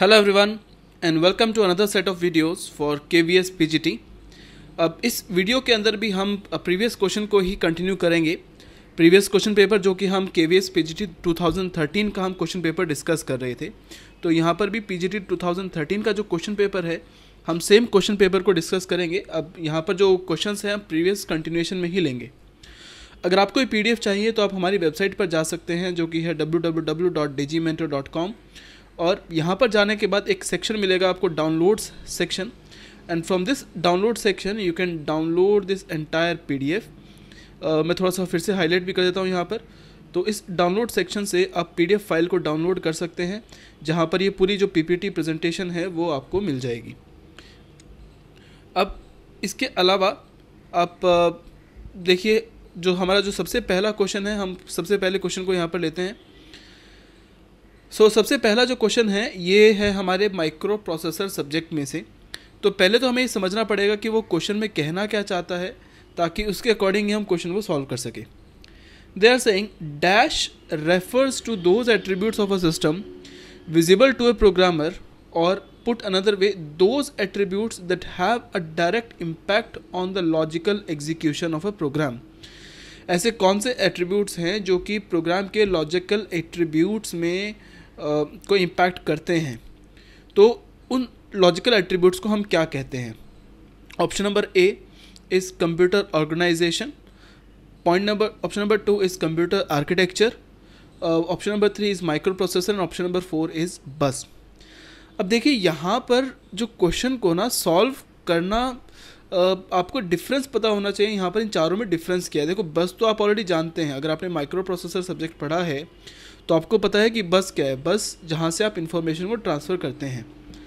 Hello everyone and welcome to another set of videos for KVS PGT। अब इस video के अंदर भी हम प्रीवियस क्वेश्चन को ही कंटिन्यू करेंगे। प्रीवियस क्वेश्चन पेपर जो कि हम KVS PGT 2013 का हम क्वेश्चन पेपर डिस्कस कर रहे थे, तो यहाँ पर भी PGT 2013 का जो क्वेश्चन पेपर है हम सेम क्वेश्चन पेपर को डिस्कस करेंगे। अब यहाँ पर जो क्वेश्चंस हैं हम प्रीवियस कंटिन्यूएशन में ही लेंगे। अगर आपको ये PDF चाहिए तो आप हमारी वेबसाइट पर जा सकते हैं जो कि है www.dgmentor.com, और यहाँ पर जाने के बाद एक सेक्शन मिलेगा आपको downloads section, and from this download section you can download this entire PDF। मैं थोड़ा सा फिर से हाईलाइट भी कर देता हूँ यहाँ पर। तो इस डाउनलोड सेक्शन से आप PDF फाइल को डाउनलोड कर सकते हैं, जहाँ पर ये पूरी जो PPT प्रेजेंटेशन है वो आपको मिल जाएगी। अब इसके अलावा आप देखिए, जो हमारा जो सबसे पहला क्वेश्चन है, हम सबसे पहले क्वेश्चन को यहाँ पर लेते हैं। सबसे पहला जो क्वेश्चन है ये है हमारे माइक्रो प्रोसेसर सब्जेक्ट में से। तो पहले तो हमें ये समझना पड़ेगा कि वो क्वेश्चन में कहना क्या चाहता है, ताकि उसके अकॉर्डिंग ही हम क्वेश्चन को सॉल्व कर सकें। They are saying dash refers to those attributes of a system visible to a programmer, और put another way those attributes that have a direct impact on the logical execution of a program. ऐसे कौन से attributes हैं जो कि programme के logical attributes में को इम्पैक्ट करते हैं, तो उन लॉजिकल एट्रीब्यूट्स को हम क्या कहते हैं। Option number A is computer organisation, option number 2 is computer architecture, option number 3 is micro processor, and option number 4 is bus. अब देखिए, यहाँ पर जो क्वेश्चन को ना सॉल्व करना आपको डिफरेंस पता होना चाहिए। यहाँ पर इन चारों में डिफरेंस क्या है। देखो, बस तो आप ऑलरेडी जानते हैं, अगर आपने माइक्रो प्रोसेसर सब्जेक्ट पढ़ा है तो आपको पता है कि बस क्या है। बस जहाँ से आप इन्फॉर्मेशन को ट्रांसफ़र करते हैं।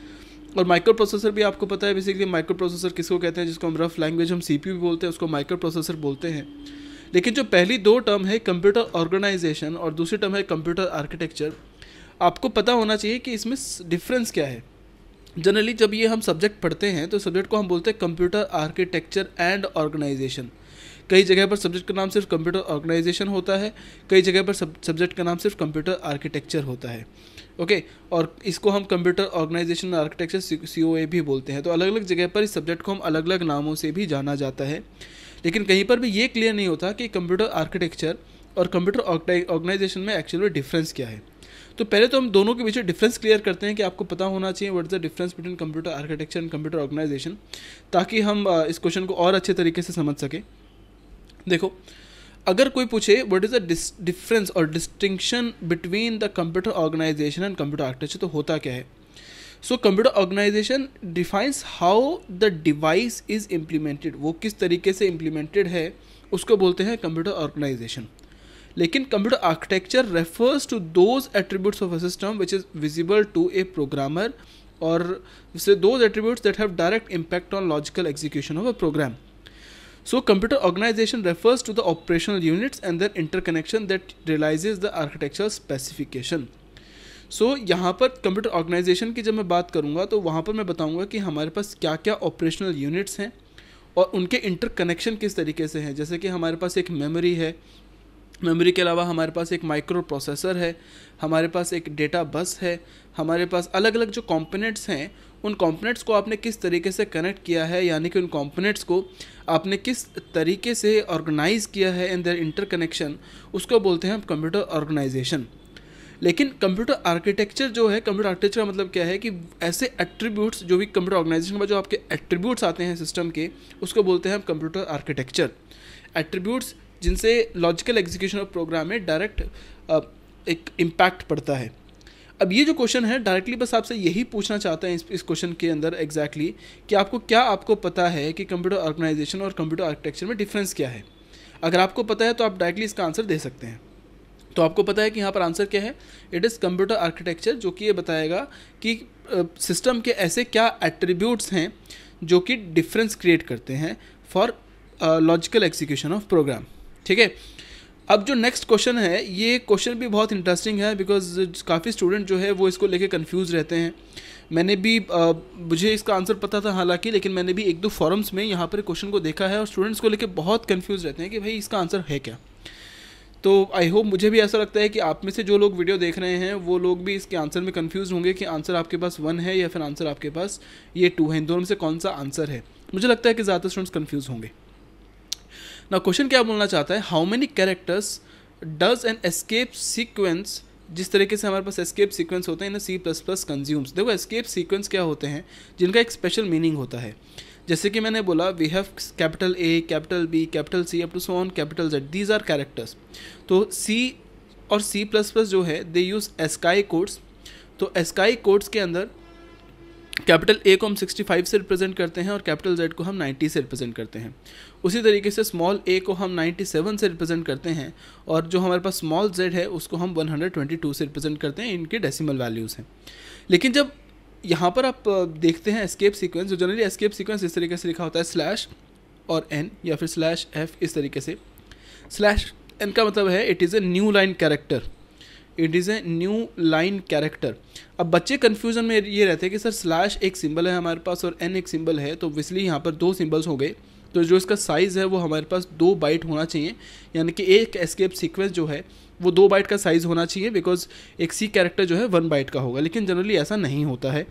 और माइक्रो प्रोसेसर भी आपको पता है बेसिकली माइक्रो प्रोसेसर किसको कहते हैं, जिसको हम रफ लैंग्वेज हम CPU भी बोलते हैं, उसको माइक्रो प्रोसेसर बोलते हैं। लेकिन जो पहली दो टर्म है कंप्यूटर ऑर्गेनाइजेशन और दूसरी टर्म है कंप्यूटर आर्किटेक्चर, आपको पता होना चाहिए कि इसमें डिफरेंस क्या है। जनरली जब ये हम सब्जेक्ट पढ़ते हैं तो सब्जेक्ट को हम बोलते हैं कंप्यूटर आर्किटेक्चर एंड ऑर्गेनाइजेशन। कई जगह पर सब्जेक्ट का नाम सिर्फ कंप्यूटर ऑर्गेनाइजेशन होता है, कई जगह पर सब्जेक्ट का नाम सिर्फ कंप्यूटर आर्किटेक्चर होता है। ओके, और इसको हम कंप्यूटर ऑर्गेनाइजेशन आर्किटेक्चर COA भी बोलते हैं। तो अलग अलग जगह पर इस सब्जेक्ट को हम अलग अलग नामों से भी जाना जाता है, लेकिन कहीं पर भी ये क्लियर नहीं होता कि कंप्यूटर आर्किटेक्चर और कंप्यूटर ऑर्गेनाइजेशन में एक्चुअली डिफरेंस क्या है। तो पहले तो हम दोनों के बीच डिफरेंस क्लियर करते हैं कि आपको पता होना चाहिए what is the difference between computer architecture and computer organisation, ताकि हम इस क्वेश्चन को और अच्छे तरीके से समझ सकें। देखो, अगर कोई पूछे व्हाट इज़ द डिफरेंस और distinction between the computer organisation and computer architecture, तो होता क्या है। So computer organisation defines how the device is implemented, वो किस तरीके से इम्प्लीमेंटेड है उसको बोलते हैं कंप्यूटर ऑर्गेनाइजेशन। लेकिन computer architecture refers to those attributes of a system which is visible to a programmer, और those attributes that have direct impact on logical execution of a programme. So computer organization refers to the operational units and their interconnection that realizes the architectural specification. So यहाँ पर computer organisation की जब मैं बात करूँगा तो वहाँ पर मैं बताऊँगा कि हमारे पास क्या क्या ऑपरेशनल यूनिट्स हैं और उनके इंटरकनेक्शन किस तरीके से हैं। जैसे कि हमारे पास एक मेमोरी है, मेमोरी के अलावा हमारे पास एक माइक्रो प्रोसेसर है, हमारे पास एक डेटा बस है, हमारे पास अलग अलग जो कंपोनेंट्स हैं, उन कंपोनेंट्स को आपने किस तरीके से कनेक्ट किया है, यानी कि उन कंपोनेंट्स को आपने किस तरीके से ऑर्गेनाइज़ किया है इन देयर इंटरकनेक्शन, उसको बोलते हैं हम कंप्यूटर ऑर्गेनाइजेशन। लेकिन कंप्यूटर आर्किटेक्चर जो है, कंप्यूटर आर्किटेक्चर का मतलब क्या है कि ऐसे एट्रीब्यूट्स जो भी कंप्यूटर ऑर्गेनाइजेशन में जो आपके एट्रीब्यूट्स आते हैं सिस्टम के, उसको बोलते हैं हम कंप्यूटर आर्किटेक्चर। एट्रीब्यूट्स जिनसे लॉजिकल एग्जीक्यूशन ऑफ प्रोग्राम में डायरेक्ट एक इम्पैक्ट पड़ता है। अब ये जो क्वेश्चन है डायरेक्टली बस आपसे यही पूछना चाहता है इस क्वेश्चन के अंदर एग्जैक्टली कि आपको पता है कि कंप्यूटर ऑर्गेनाइजेशन और कंप्यूटर आर्किटेक्चर में डिफरेंस क्या है। अगर आपको पता है तो आप डायरेक्टली इसका आंसर दे सकते हैं। तो आपको पता है कि यहाँ पर आंसर क्या है, इट इज़ कंप्यूटर आर्किटेक्चर, जो कि ये बताएगा कि सिस्टम के ऐसे क्या एट्रीब्यूट्स हैं जो कि डिफरेंस क्रिएट करते हैं for logical execution of program. ठीक है। अब जो नेक्स्ट क्वेश्चन है, ये क्वेश्चन भी बहुत इंटरेस्टिंग है, बिकॉज काफ़ी स्टूडेंट जो है वो इसको लेके कंफ्यूज रहते हैं। मैंने भी मुझे इसका आंसर पता था हालांकि, लेकिन मैंने भी एक दो फॉरम्स में यहाँ पर क्वेश्चन को देखा है और स्टूडेंट्स को लेके बहुत कंफ्यूज रहते हैं कि भाई इसका आंसर है क्या। तो आई होप, मुझे भी ऐसा लगता है कि आप में से जो लोग वीडियो देख रहे हैं वो लोग भी इसके आंसर में कंफ्यूज होंगे कि आंसर आपके पास 1 है या फिर आंसर आपके पास ये 2 है, इन दोनों में से कौन सा आंसर है। मुझे लगता है कि ज़्यादा स्टूडेंट्स कंफ्यूज होंगे। ना क्वेश्चन क्या बोलना चाहता है, how many characters does an escape sequence, जिस तरीके से हमारे पास एस्केप सीक्वेंस होते हैं ना C++ कंज्यूम्स। देखो एस्केप सीक्वेंस क्या होते हैं, जिनका एक स्पेशल मीनिंग होता है। जैसे कि मैंने बोला we have capital A, capital B, capital C up to so on capital Z, these are characters. तो C और C++ जो है दे यूज़ एस्काई कोड्स। तो एस्काई कोड्स के अंदर कैपिटल A को हम 65 से रिप्रेजेंट करते हैं और कैपिटल Z को हम 90 से रिप्रेजेंट करते हैं। उसी तरीके से स्मॉल a को हम 97 से रिप्रेजेंट करते हैं और जो हमारे पास स्मॉल z है उसको हम 122 से रिप्रेजेंट करते हैं। इनके डेसिमल वैल्यूज़ हैं। लेकिन जब यहाँ पर आप देखते हैं एस्केप सीक्वेंस, जो जनरली एस्केप सीक्वेंस इस तरीके से लिखा होता है स्लैश और n या फिर स्लैश f, इस तरीके से। स्लैश n का मतलब है it is a new line character, it is a new line character. अब बच्चे कन्फ्यूजन में ये रहते हैं कि सर स्लैश एक सिंबल है हमारे पास और n एक सिंबल है, तो ऑब्वियसली यहाँ पर 2 सिंबल्स हो गए, तो जो इसका साइज़ है वो हमारे पास 2 बाइट होना चाहिए। यानी कि एक एस्केप सीक्वेंस जो है वो 2 बाइट का साइज़ होना चाहिए, बिकॉज एक सी कैरेक्टर जो है 1 बाइट का होगा। लेकिन जनरली ऐसा नहीं होता है।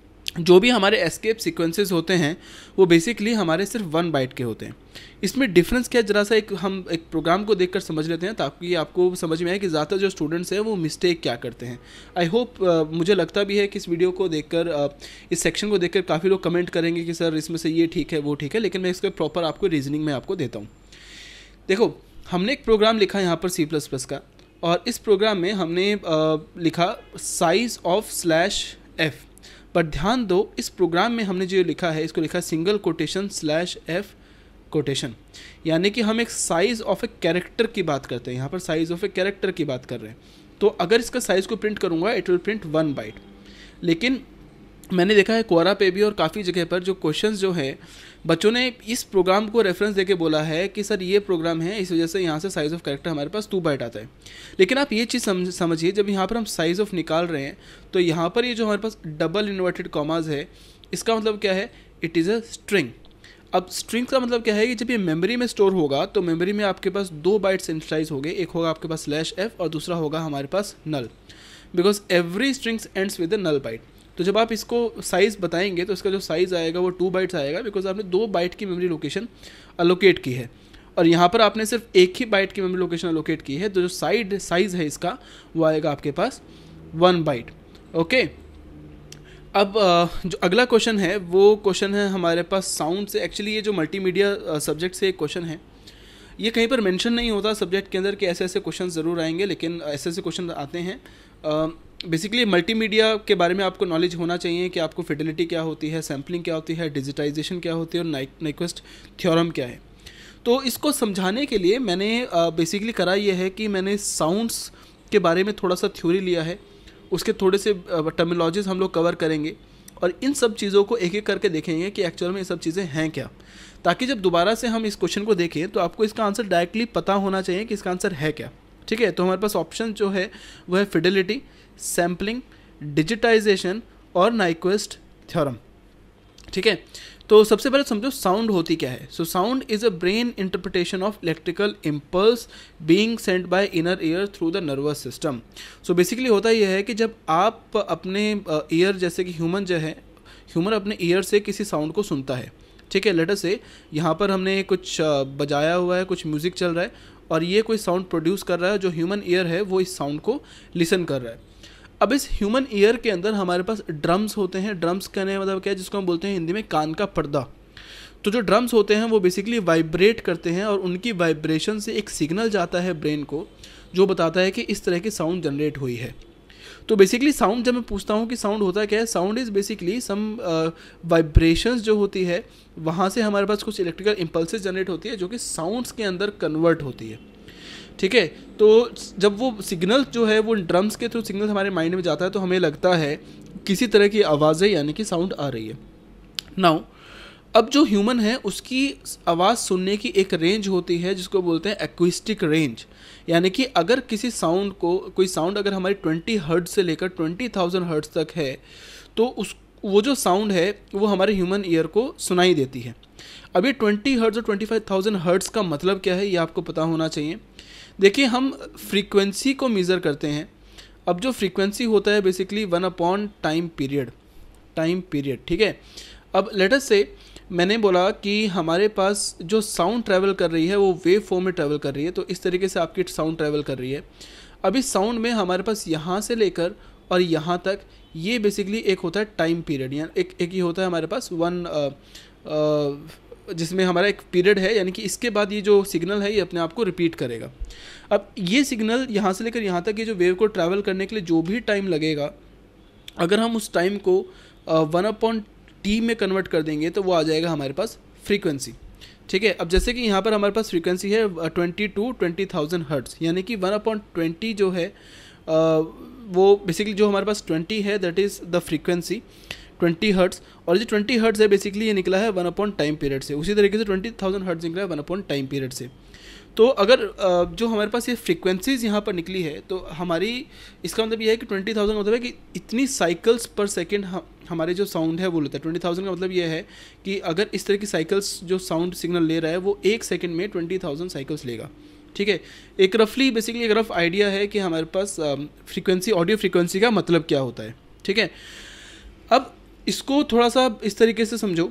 जो भी हमारे एस्केप सीक्वेंसेस होते हैं वो बेसिकली हमारे सिर्फ 1 बाइट के होते हैं। इसमें डिफरेंस क्या है, ज़रा सा हम एक प्रोग्राम को देखकर समझ लेते हैं ताकि आपको समझ में आए कि ज़्यादातर जो स्टूडेंट्स हैं वो मिस्टेक क्या करते हैं। आई होप, मुझे लगता भी है कि इस वीडियो को देखकर, इस सेक्शन को देखकर काफ़ी लोग कमेंट करेंगे कि सर इसमें से ये ठीक है वो ठीक है, लेकिन मैं इसका प्रॉपर आपको रीजनिंग में आपको देता हूँ। देखो हमने एक प्रोग्राम लिखा यहाँ पर C++ का, और इस प्रोग्राम में हमने लिखा साइज ऑफ स्लैश f। पर ध्यान दो, इस प्रोग्राम में हमने जो लिखा है इसको लिखा है single quotation slash f quotation, यानी कि हम एक साइज ऑफ ए कैरेक्टर की बात करते हैं। यहाँ पर साइज ऑफ ए कैरेक्टर की बात कर रहे हैं। तो अगर इसका साइज़ को प्रिंट करूँगा इट विल प्रिंट 1 बाइट। लेकिन मैंने देखा है क्वारा पे भी और काफ़ी जगह पर जो क्वेश्चंस जो है बच्चों ने इस प्रोग्राम को रेफरेंस देके बोला है कि सर ये प्रोग्राम है, इस वजह से यहाँ से साइज़ ऑफ कैरेक्टर हमारे पास 2 बाइट आता है। लेकिन आप ये चीज़ समझिए, जब यहाँ पर हम साइज़ ऑफ निकाल रहे हैं तो यहाँ पर ये जो हमारे पास डबल इन्वर्टेड कॉमाज है, इसका मतलब क्या है, इट इज़ अ स्ट्रिंग। अब स्ट्रिंग का मतलब क्या है कि जब ये मेमोरी में स्टोर होगा तो मेमोरी में आपके पास 2 बाइट्स इनिशियलाइज हो गए। एक होगा आपके पास स्लैश f और दूसरा होगा हमारे पास null, because every strings ends with a null byte. तो जब आप इसको साइज़ बताएंगे तो इसका जो साइज़ आएगा वो 2 बाइट्स आएगा, बिकॉज आपने 2 बाइट की मेमोरी लोकेशन अलोकेट की है और यहाँ पर आपने सिर्फ एक ही बाइट की मेमोरी लोकेशन अलोकेट की है। तो जो साइज़ है इसका वो आएगा आपके पास 1 बाइट। ओके, अब जो अगला क्वेश्चन है वो क्वेश्चन है हमारे पास साउंड से। एक्चुअली ये जो मल्टीमीडिया सब्जेक्ट से एक क्वेश्चन है, ये कहीं पर मेंशन नहीं होता सब्जेक्ट के अंदर कि ऐसे ऐसे क्वेश्चन ज़रूर आएंगे, लेकिन ऐसे ऐसे क्वेश्चन आते हैं। बेसिकली मल्टीमीडिया के बारे में आपको नॉलेज होना चाहिए कि आपको फिडेलिटी क्या होती है, सैम्पलिंग क्या होती है, डिजिटाइजेशन क्या होती है और नाइक्वेस्ट थ्योरम क्या है। तो इसको समझाने के लिए मैंने बेसिकली करा ये है कि मैंने साउंड्स के बारे में थोड़ा सा थ्योरी लिया है, उसके थोड़े से टर्मिनोलॉजीज हम लोग कवर करेंगे और इन सब चीज़ों को एक एक करके देखेंगे कि एक्चुअल में ये सब चीज़ें हैं क्या, ताकि जब दोबारा से हम इस क्वेश्चन को देखें तो आपको इसका आंसर डायरेक्टली पता होना चाहिए कि इसका आंसर है क्या। ठीक है, तो हमारे पास ऑप्शन जो है वो है फिडेलिटी, सैम्पलिंग, डिजिटाइजेशन और नाइक्वेस्ट थ्योरम। ठीक है, तो सबसे पहले समझो साउंड होती क्या है। So sound is a brain interpretation of electrical impulse being sent by inner ear through the nervous system. So basically होता यह है कि जब आप अपने ईयर, जैसे कि ह्यूमन अपने ईयर से किसी साउंड को सुनता है। ठीक है, लेट अस से यहाँ पर हमने कुछ बजाया हुआ है, कुछ म्यूज़िक चल रहा है और ये कोई साउंड प्रोड्यूस कर रहा है, जो ह्यूमन ईयर है वो इस साउंड को लिसन कर रहा है। अब इस ह्यूमन ईयर के अंदर हमारे पास ड्रम्स होते हैं। ड्रम्स कहने मतलब क्या है, जिसको हम बोलते हैं हिंदी में कान का पर्दा। तो जो ड्रम्स होते हैं वो बेसिकली वाइब्रेट करते हैं और उनकी वाइब्रेशन से एक सिग्नल जाता है ब्रेन को, जो बताता है कि इस तरह की साउंड जनरेट हुई है। तो बेसिकली साउंड, जब मैं पूछता हूँ कि साउंड होता क्या है, sound is basically some vibrations जो होती है वहाँ से हमारे पास कुछ इलेक्ट्रिकल इम्पल्सेस जनरेट होती है जो कि साउंड्स के अंदर कन्वर्ट होती है। ठीक है, तो जब वो सिग्नल जो है वो ड्रम्स के थ्रू सिग्नल हमारे माइंड में जाता है तो हमें लगता है किसी तरह की आवाज़ें यानी कि साउंड आ रही है। नाउ अब जो ह्यूमन है उसकी आवाज़ सुनने की एक रेंज होती है जिसको बोलते हैं एक्विस्टिक रेंज, यानी कि अगर किसी साउंड को, कोई साउंड अगर हमारी 20 हर्ट्ज से लेकर 20,000 हर्ट्ज तक है तो वो जो साउंड है वो हमारे ह्यूमन ईयर को सुनाई देती है। अब ये 20 हर्ट्ज और 25,000 हर्ट्ज का मतलब क्या है ये आपको पता होना चाहिए। देखिए हम फ्रीक्वेंसी को मेज़र करते हैं। अब जो फ्रीक्वेंसी होता है बेसिकली 1 टाइम पीरियड, ठीक है। अब लेट अस से मैंने बोला कि हमारे पास जो साउंड ट्रैवल कर रही है वो वेव फॉर्म में ट्रैवल कर रही है, तो इस तरीके से आपकी साउंड ट्रैवल कर रही है। अब इस साउंड में हमारे पास यहाँ से लेकर और यहाँ तक ये बेसिकली एक होता है टाइम पीरियड, यानी एक ये होता है हमारे पास जिसमें हमारा एक पीरियड है, यानी कि इसके बाद ये जो सिग्नल है ये अपने आप को रिपीट करेगा। अब ये सिग्नल यहाँ से लेकर यहाँ तक ये जो वेव को ट्रैवल करने के लिए जो भी टाइम लगेगा, अगर हम उस टाइम को 1/t में कन्वर्ट कर देंगे तो वो आ जाएगा हमारे पास फ्रीक्वेंसी, ठीक है। अब जैसे कि यहाँ पर हमारे पास फ्रीक्वेंसी है 20 to 20,000 हर्ट्ज़, यानी कि 1/20 जो है वो बेसिकली जो हमारे पास 20 है that is the frequency 20 hertz, और जो 20 हर्ट्ज़ है बेसिकली ये निकला है 1 टाइम पीरियड से। उसी तरीके से 20,000 हर्ट्ज़ निकला है 1 टाइम पीरियड से। तो अगर जो हमारे पास ये फ्रीक्वेंसीज़ यहाँ पर निकली है तो हमारी इसका मतलब ये है कि 20,000 मतलब है कि इतनी साइकिल्स पर सेकेंड हमारे जो साउंड है वो लेता है। 20,000 का मतलब ये है कि अगर इस तरह की साइकिल्स जो साउंड सिग्नल ले रहा है वो 1 सेकेंड में 20,000 साइकिल्स लेगा, ठीक है। एक रफली बेसिकली एक रफ आइडिया है कि हमारे पास फ्रीक्वेंसी, ऑडियो फ्रीक्वेंसी का मतलब क्या होता है, ठीक है। अब इसको थोड़ा सा इस तरीके से समझो।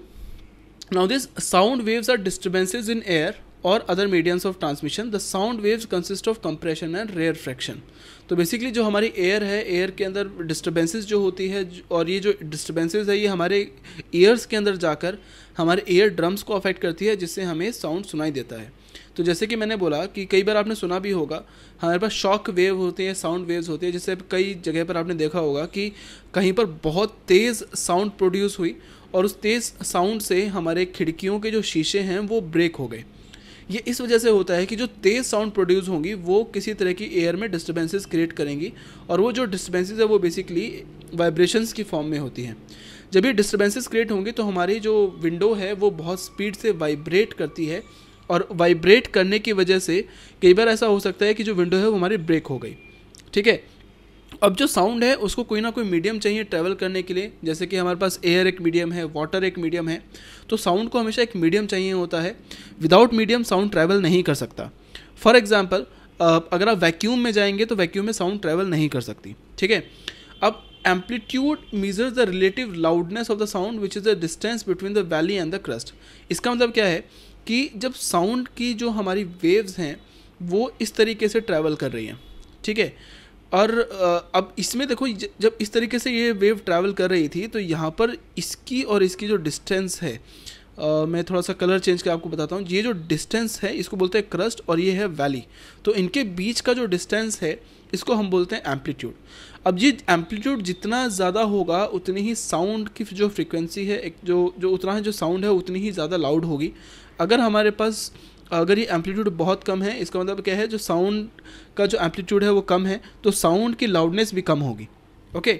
Now this sound waves are disturbances in air और other mediums of transmission. The sound waves consist of compression and rarefaction. तो बेसिकली जो हमारी एयर है, एयर के अंदर डिस्टर्बेंसेस जो होती है, और ये जो डिस्टर्बेंसेस है ये हमारे ईयर्स के अंदर जाकर हमारे एयर ड्रम्स को अफेक्ट करती है, जिससे हमें साउंड सुनाई देता है। तो जैसे कि मैंने बोला कि कई बार आपने सुना भी होगा हमारे पास शॉक वेव होती है, साउंड वेव्स होती है, जिससे कई जगह पर आपने देखा होगा कि कहीं पर बहुत तेज़ साउंड प्रोड्यूस हुई और उस तेज़ साउंड से हमारे खिड़कियों के जो शीशे हैं वो ब्रेक हो गए। ये इस वजह से होता है कि जो तेज़ साउंड प्रोड्यूस होंगी वो किसी तरह की एयर में डिस्टर्बेंसेस क्रिएट करेंगी, और वो जो डिस्टर्बेंसेस है वो बेसिकली वाइब्रेशंस की फॉर्म में होती हैं। जब ये डिस्टर्बेंसेस क्रिएट होंगी तो हमारी जो विंडो है वो बहुत स्पीड से वाइब्रेट करती है, और वाइब्रेट करने की वजह से कई बार ऐसा हो सकता है कि जो विंडो है वो हमारी ब्रेक हो गई, ठीक है। अब जो साउंड है उसको कोई ना कोई मीडियम चाहिए ट्रैवल करने के लिए, जैसे कि हमारे पास एयर एक मीडियम है, वाटर एक मीडियम है, तो साउंड को हमेशा एक मीडियम चाहिए होता है। विदाउट मीडियम साउंड ट्रैवल नहीं कर सकता। फॉर एग्जांपल अगर आप वैक्यूम में जाएंगे तो वैक्यूम में साउंड ट्रैवल नहीं कर सकती, ठीक है। अब amplitude measures the relative loudness of the sound which is the distance between the valley and the crest. इसका मतलब क्या है कि जब साउंड की जो हमारी वेव्स हैं वो इस तरीके से ट्रैवल कर रही हैं, ठीक है। और अब इसमें देखो जब इस तरीके से ये वेव ट्रैवल कर रही थी तो यहाँ पर इसकी और इसकी जो डिस्टेंस है, मैं थोड़ा सा कलर चेंज करके आपको बताता हूँ। ये जो डिस्टेंस है इसको बोलते हैं क्रस्ट और ये है वैली, तो इनके बीच का जो डिस्टेंस है इसको हम बोलते हैं एम्पलीट्यूड। अब ये एम्पलीट्यूड जितना ज़्यादा होगा उतनी ही साउंड की जो फ्रीक्वेंसी है एक जो उतना है जो साउंड है उतनी ही ज़्यादा लाउड होगी। अगर हमारे पास अगर ये एम्पलीट्यूड बहुत कम है, इसका मतलब क्या है, जो साउंड का जो एम्पलीट्यूड है वो कम है तो साउंड की लाउडनेस भी कम होगी, okay.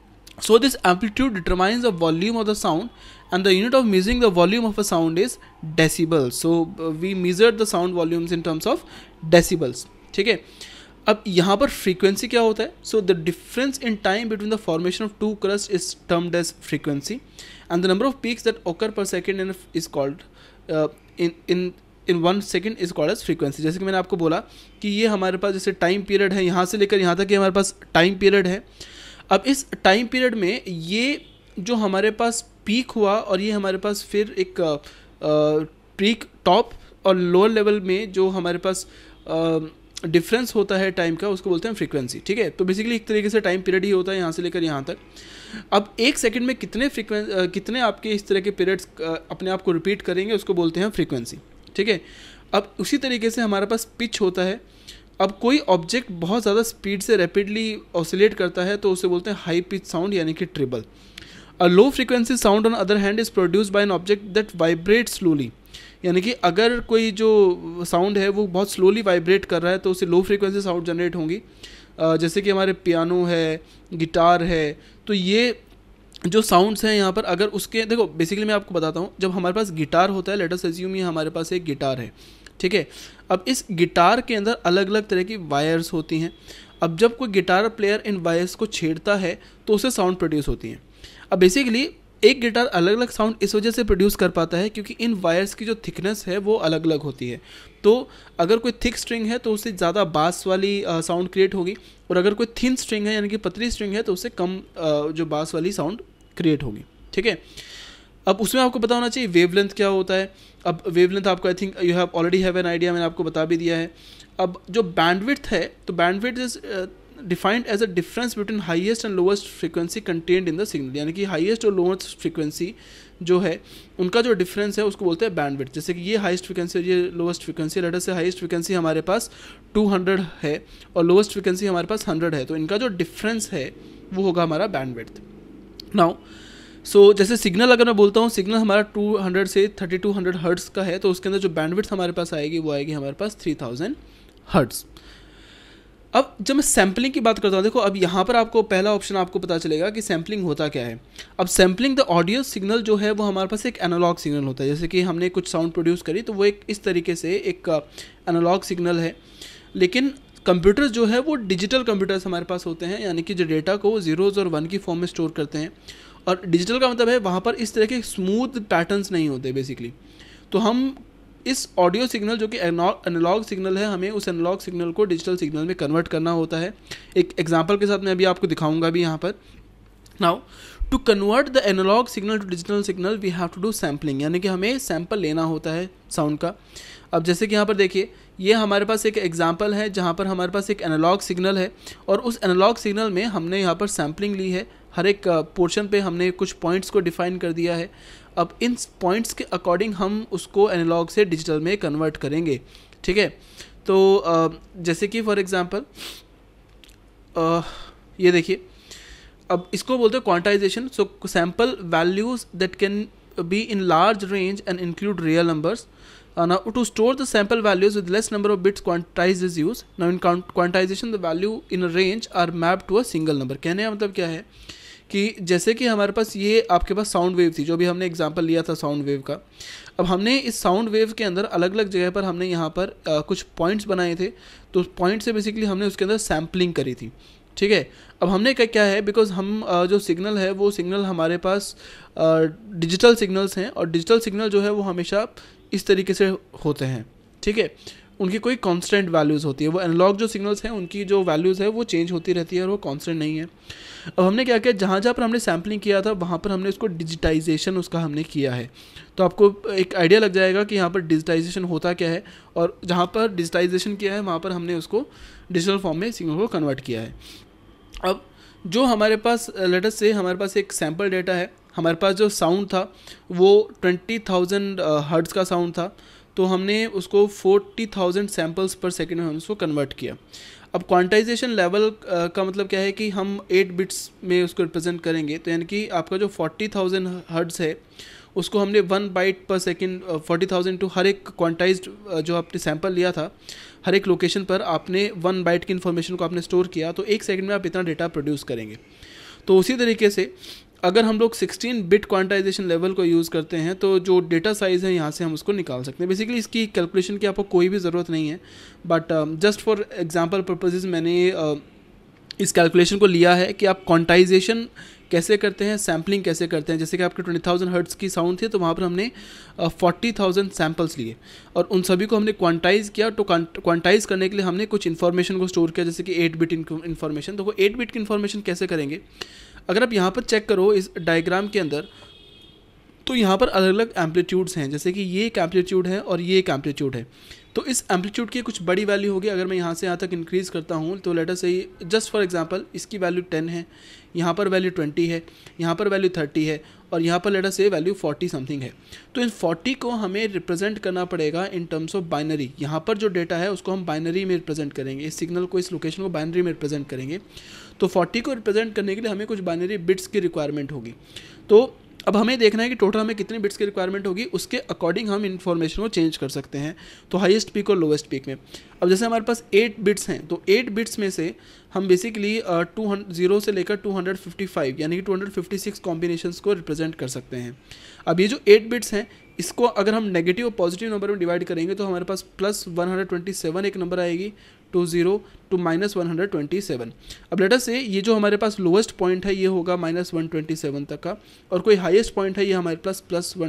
So this amplitude determines the volume of the sound and the unit of measuring the volume of a sound is decibel. So we measure the sound volumes in terms of decibels, ठीक है। अब यहाँ पर frequency क्या होता है? So the difference in time between the formation of two crest is termed as frequency and the number of peaks that occur per second is called in 1 second is called as frequency. जैसे कि मैंने आपको बोला कि ये हमारे पास जैसे time period है, यहाँ से लेकर यहाँ तक ये हमारे पास टाइम पीरियड है। अब इस टाइम पीरियड में ये जो हमारे पास पीक हुआ और ये हमारे पास फिर एक पीक टॉप और लोअर लेवल में जो हमारे पास डिफरेंस होता है टाइम का उसको बोलते हैं फ्रीक्वेंसी, ठीक है। तो बेसिकली एक तरीके से टाइम पीरियड ही होता है यहाँ से लेकर यहाँ तक। अब 1 सेकंड में कितने आपके इस तरह के पीरियड्स अपने आप को रिपीट करेंगे उसको बोलते हैं फ्रीक्वेंसी, ठीक है। अब उसी तरीके से हमारे पास पिच होता है। अब कोई ऑब्जेक्ट बहुत ज़्यादा स्पीड से रैपिडली ऑसिलेट करता है तो उसे बोलते हैं हाई पिच साउंड यानी कि treble. A low frequency sound on other hand is produced by an object that vibrate slowly, यानी कि अगर कोई जो साउंड है वो बहुत स्लोली वाइब्रेट कर रहा है तो उसे लो फ्रीक्वेंसी साउंड जनरेट होंगी। जैसे कि हमारे पियानो है, गिटार है, तो ये जो साउंड्स हैं यहाँ पर अगर उसके देखो बेसिकली मैं आपको बताता हूँ। जब हमारे पास गिटार होता है, लेट अस अज्यूम ये हमारे पास एक गिटार है, ठीक है। अब इस गिटार के अंदर अलग अलग तरह की वायर्स होती हैं। अब जब कोई गिटार प्लेयर इन वायर्स को छेड़ता है तो उसे साउंड प्रोड्यूस होती हैं। अब बेसिकली एक गिटार अलग अलग साउंड इस वजह से प्रोड्यूस कर पाता है क्योंकि इन वायर्स की जो थिकनेस है वो अलग अलग होती है। तो अगर कोई थिक स्ट्रिंग है तो उससे ज़्यादा बास वाली साउंड क्रिएट होगी, और अगर कोई थिन स्ट्रिंग है यानी कि पतली स्ट्रिंग है तो उससे कम जो बास वाली साउंड क्रिएट होगी। ठीक है, अब उसमें आपको पता होना चाहिए वेवलेंथ क्या होता है। अब वेवलेंथ आपको I think you have already have an idea, मैंने आपको बता भी दिया है। अब जो बैंडविड्थ है, तो bandwidth is defined as a difference between highest and lowest frequency contained in the signal, यानी कि हाईएस्ट और लोएस्ट फ्रीक्वेंसी जो है उनका जो डिफरेंस है उसको बोलते हैं बैंडविड्थ। जैसे कि ये हाईएस्ट फ्रीक्वेंसी और ये lowest frequency, let us say highest frequency हमारे पास 200 है और लोएस्ट फ्रीक्वेंसी हमारे पास 100 है, तो इनका जो डिफरेंस है वो होगा हमारा बैंडविड्थ। नाउ जैसे सिग्नल अगर मैं बोलता हूँ, सिग्नल हमारा 200 से 3200 हर्ट्ज़ का है, तो उसके अंदर जो बैंडविड्थ हमारे पास आएगी वो आएगी हमारे पास 3000 हर्ट्ज़। अब जब मैं सैम्पलिंग की बात करता हूँ, देखो अब यहाँ पर आपको पहला ऑप्शन आपको पता चलेगा कि सैम्पलिंग होता क्या है। अब सैम्पलिंग द ऑडियो सिग्नल जो है वो हमारे पास एक एनालॉग सिग्नल होता है। जैसे कि हमने कुछ साउंड प्रोड्यूस करी तो वो एक इस तरीके से एक एनालॉग सिग्नल है, लेकिन कंप्यूटर्स जो है वो डिजिटल कंप्यूटर्स हमारे पास होते हैं, यानी कि जो डेटा को जीरोज़ और 1 की फॉर्म में स्टोर करते हैं। और डिजिटल का मतलब है वहाँ पर इस तरह के स्मूथ पैटर्न्स नहीं होते बेसिकली। तो हम इस ऑडियो सिग्नल जो कि एनालॉग सिग्नल है, हमें उस एनालॉग सिग्नल को डिजिटल सिग्नल में कन्वर्ट करना होता है। एक एग्जांपल के साथ मैं अभी आपको दिखाऊंगा भी यहाँ पर। Now to convert the analog signal to digital signal we have to do sampling, यानी कि हमें सैम्पल लेना होता है साउंड का। अब जैसे कि यहाँ पर देखिए, ये हमारे पास एक एग्जांपल है जहाँ पर हमारे पास एक एनालॉग सिग्नल है और उस एनालॉग सिग्नल में हमने यहाँ पर सैम्पलिंग ली है। हर एक पोर्शन पे हमने कुछ पॉइंट्स को डिफाइन कर दिया है। अब इन पॉइंट्स के अकॉर्डिंग हम उसको एनालॉग से डिजिटल में कन्वर्ट करेंगे। ठीक है, तो जैसे कि फॉर एग्जांपल ये देखिए, अब इसको बोलते हैं quantization. So sample values that can be in large range and include real numbers. Now to store the sample values with less number of bits, quantize is used. Now in quantization the value in a range are mapped to a single number. कहने का मतलब क्या है कि जैसे कि हमारे पास ये आपके पास साउंड वेव थी, जो भी हमने एग्जांपल लिया था साउंड वेव का। अब हमने इस साउंड वेव के अंदर अलग अलग जगह पर हमने यहाँ पर कुछ पॉइंट्स बनाए थे, तो उस पॉइंट से बेसिकली हमने उसके अंदर सैम्पलिंग करी थी। ठीक है, अब हमने क्या है, बिकॉज हम जो सिग्नल है वो सिग्नल हमारे पास डिजिटल सिग्नल्स हैं, और डिजिटल सिग्नल जो है वो हमेशा इस तरीके से होते हैं। ठीक है, उनकी कोई कांस्टेंट वैल्यूज़ होती है। वो एनालॉग जो सिग्नल्स हैं उनकी जो वैल्यूज़ है वो चेंज होती रहती है और वो कांस्टेंट नहीं है। अब हमने क्या किया, जहाँ जहाँ पर हमने सैम्पलिंग किया था वहाँ पर हमने उसको डिजिटाइजेशन उसका हमने किया है। तो आपको एक आइडिया लग जाएगा कि यहाँ पर डिजिटाइजेशन होता क्या है, और जहाँ पर डिजिटाइजेशन किया है वहाँ पर हमने उसको डिजिटल फॉर्म में सिग्नल को कन्वर्ट किया है। अब जो हमारे पास लेट अस से हमारे पास एक सैम्पल डेटा है, हमारे पास जो साउंड था वो 20,000 हर्ट्ज़ का साउंड था, तो हमने उसको 40,000 सैम्पल्स पर सेकेंड में हमने उसको कन्वर्ट किया। अब क्वांटाइजेशन लेवल का मतलब क्या है कि हम 8 बिट्स में उसको रिप्रेजेंट करेंगे, तो यानी कि आपका जो 40,000 हर्ट्ज़ है उसको हमने 1 बाइट पर सेकेंड 40,000 टू हर एक क्वांटाइज्ड जो आपने सैंपल लिया था हर एक लोकेशन पर आपने 1 बाइट की इन्फॉर्मेशन को आपने स्टोर किया, तो 1 सेकंड में आप इतना डेटा प्रोड्यूस करेंगे। तो उसी तरीके से अगर हम लोग 16 बिट क्वांटाइजेशन लेवल को यूज़ करते हैं तो जो डेटा साइज़ है यहाँ से हम उसको निकाल सकते हैं। बेसिकली इसकी कैलकुलेशन की आपको कोई भी ज़रूरत नहीं है, but just for example purposes मैंने इस कैलकुलेशन को लिया है कि आप क्वांटाइजेशन कैसे करते हैं, सैम्पलिंग कैसे करते हैं। जैसे कि आपके 20,000 हर्ट्ज़ की साउंड थी तो वहाँ पर हमने 40,000 सैम्पल्स लिए और उन सभी को हमने क्वांटाइज़ किया। तो क्वांटाइज़ करने के लिए हमने कुछ इन्फॉर्मेशन को स्टोर किया, जैसे कि 8 बिट इन्फॉर्मेशन। तो वो 8 बिट की इन्फॉर्मेशन कैसे करेंगे, अगर आप यहाँ पर चेक करो इस डायग्राम के अंदर, तो यहाँ पर अलग अलग एम्पलीट्यूड्स हैं। जैसे कि ये एक एम्पलीट्यूड है और ये एक एम्पलीट्यूड है। तो इस एम्पलीट्यूड की कुछ बड़ी वैल्यू होगी। अगर मैं यहाँ से यहाँ तक इंक्रीज़ करता हूँ तो let us say just for example इसकी वैल्यू 10 है, यहाँ पर वैल्यू 20 है, यहाँ पर वैल्यू 30 है और यहाँ पर लेटर से वैल्यू 40 समथिंग है। तो इन 40 को हमें रिप्रेजेंट करना पड़ेगा इन टर्म्स ऑफ बाइनरी। यहाँ पर जो डेटा है उसको हम बाइनरी में रिप्रेजेंट करेंगे, इस सिग्नल को, इस लोकेशन को बाइनरी में रिप्रेजेंट करेंगे। तो 40 को रिप्रेजेंट करने के लिए हमें कुछ बाइनरी बिट्स की रिक्वायरमेंट होगी। तो अब हमें देखना है कि टोटल हमें कितने बिट्स की रिक्वायरमेंट होगी, उसके अकॉर्डिंग हम इन्फॉर्मेशन को चेंज कर सकते हैं। तो हाईएस्ट पीक और लोवेस्ट पीक में अब जैसे हमारे पास 8 बिट्स हैं, तो 8 बिट्स में से हम बेसिकली 0 से लेकर 255 यानी कि 256 कॉम्बिनेशंस को रिप्रेजेंट कर सकते हैं। अब ये जो 8 बिट्स हैं इसको अगर हम नेगेटिव और पॉजिटिव नंबर में डिवाइड करेंगे तो हमारे पास +127 एक नंबर आएगी, 20 to -127। अब लेट अस से ये जो हमारे पास लोएस्ट पॉइंट है ये होगा -127 तक का, और कोई हाईएस्ट पॉइंट है ये हमारे पास